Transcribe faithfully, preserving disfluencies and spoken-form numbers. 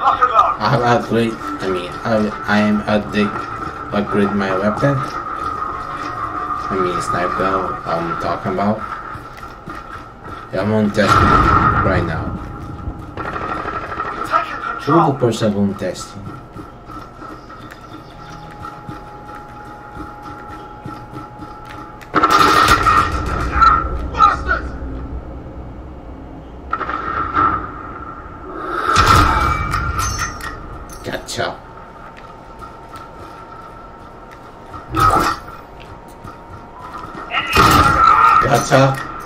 I have upgrade. I mean, I I am update upgrade my weapon. I mean, sniper. I'm talking about. I'm on testing right now. Who the person on testing? Gotcha. Gotcha.